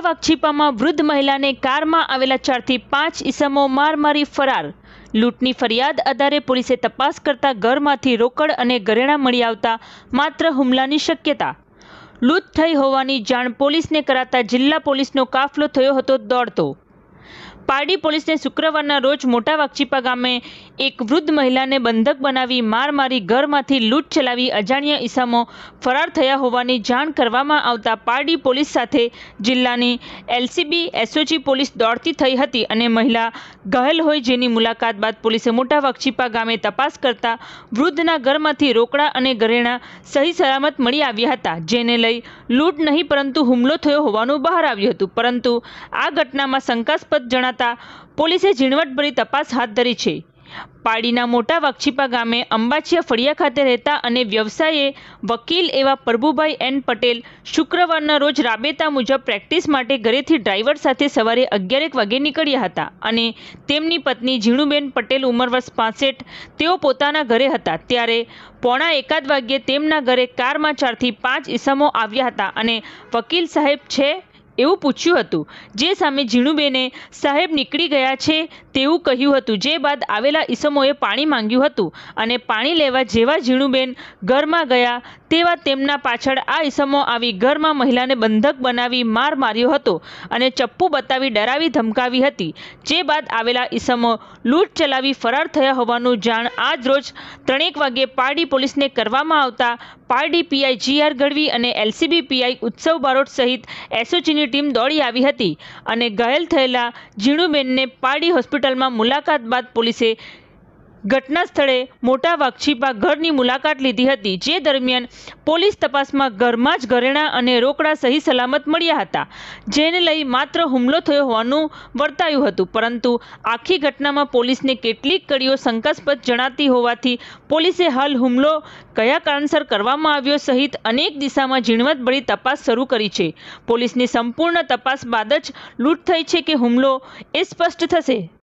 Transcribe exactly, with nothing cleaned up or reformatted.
વાઘછીપામાં વૃદ્ધ મહિલાને કારમાં આવેલા ચારથી પાંચ ઈસમો માર મારી ફરાર। લૂંટની ફરિયાદ આધારે પોલીસે તપાસ કરતા ઘરમાંથી રોકડ અને ઘરેણાં મળી આવતા માત્ર હુમલાની શક્યતા। લૂંટ થઈ હોવાની જાણ પોલીસને કરાતા જિલ્લા પોલીસનો કાફલો થયો હતો દોડતો। પારડી પોલીસને શુક્રવારના રોજ મોટા વાઘછીપા ગામે એક વૃદ્ધ મહિલાને બંધક બનાવી માર મારી ઘરમાંથી લૂંટ ચલાવી અજાણ્યા ઈસમો ફરાર થયા હોવાની જાણ કરવામાં આવતા પારડી પોલીસ સાથે જિલ્લાની એલસીબી એસઓજી પોલીસ દોડતી થઈ હતી અને મહિલા ઘાયલ હોય જેની મુલાકાત બાદ પોલીસે મોટા વાઘછીપા ગામે તપાસ કરતા વૃદ્ધના ઘરમાંથી રોકડા અને ઘરેણાં સહી સલામત મળી આવ્યા હતા, જેને લઈ લૂંટ નહીં પરંતુ હુમલો થયો હોવાનું બહાર આવ્યું હતું। પરંતુ આ ઘટનામાં શંકાસ્પદ જણાતા પોલીસે ઝીણવટભરી તપાસ હાથ ધરી છે। પારડીના મોટા વાઘછીપા ગામે અંબાચિયા ફળિયા ખાતે રહેતા અને વ્યવસાયે વકીલ એવા પ્રભુભાઈ એન પટેલ શુક્રવારના રોજ રાબેતા મુજબ પ્રેક્ટિસ માટે ઘરેથી ડ્રાઈવર સાથે સવારે અગિયારેક વાગે નીકળ્યા હતા અને તેમની પત્ની ઝીણુબેન પટેલ ઉંમર વર્ષ પાસઠ તેઓ પોતાના ઘરે હતા ત્યારે પોણા એકાદ વાગ્યે તેમના ઘરે કારમાં ચારથી પાંચ ઈસમો આવ્યા હતા અને વકીલ સાહેબ છે એવું પૂછ્યું હતું, જે સામે ઝીણુબેને સાહેબ નીકળી ગયા છે તેવું કહ્યું હતું। જે બાદ આવેલા ઈસમોએ પાણી માંગ્યું હતું અને પાણી લેવા જેવા ઝીણુબેન ઘરમાં ગયા તેવા તેમના પાછળ આ ઈસમો આવી ઘરમાં મહિલાને બંધક બનાવી માર માર્યો હતો અને ચપ્પુ બતાવી ડરાવી ધમકાવી હતી। જે બાદ આવેલા ઈસમો લૂંટ ચલાવી ફરાર થયા હોવાનું જાણ આજ રોજ ત્રણેક વાગ્યે પારડી પોલીસને કરવામાં આવતા પારડી પીઆઈ જીઆર ગઢવી અને એલસીબી પીઆઈ ઉત્સવ બારોટ સહિત એસઓજીની ટીમ દોડી આવી હતી અને ઘાયલ થયેલા ઝીણુબેનને પારડી હોસ્પિટલમાં મુલાકાત બાદ પોલીસે ઘટના સ્થળે મોટા વાઘછીપા ઘરની મુલાકાત લીધી હતી। જે દરમિયાન પોલીસ તપાસમાં ઘરમાં જ ઘરેણાં અને રોકડા સહી સલામત મળ્યા હતા, જેને લઈ માત્ર હુમલો થયો હોવાનું વર્તાયું હતું। પરંતુ આખી ઘટનામાં પોલીસને કેટલીક કડીઓ શંકાસ્પદ જણાતી હોવાથી પોલીસે હાલ હુમલો કયા કારણસર કરવામાં આવ્યો સહિત અનેક દિશામાં ઝીણવટભરી તપાસ શરૂ કરી છે। પોલીસની સંપૂર્ણ તપાસ બાદ જ લૂંટ થઈ છે કે હુમલો એ સ્પષ્ટ થશે।